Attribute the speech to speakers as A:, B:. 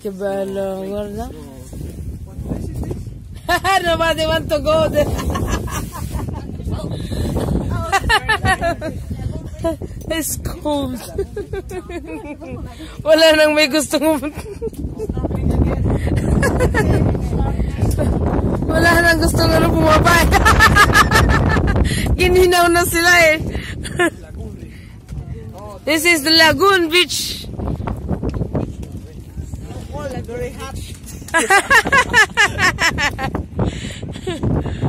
A: bello, guarda. Nobody want to go there. It's cold. Wala nang may gustong wala nang gustong bumaba. Gininaw na sila eh. This is the Lagoon Beach. Very hot.